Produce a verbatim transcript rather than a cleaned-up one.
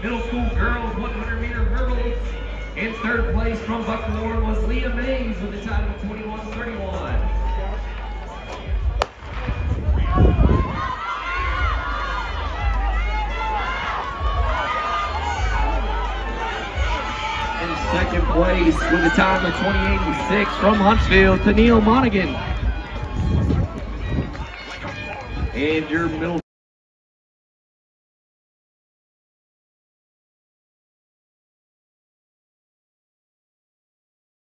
middle school girls one hundred meter hurdles. In third place from Buckhorn was Leah Mays with a time of twenty-one thirty-one. In second place with a time of twenty eighty-six from Huntsville, Tennille Monaghan. And your middle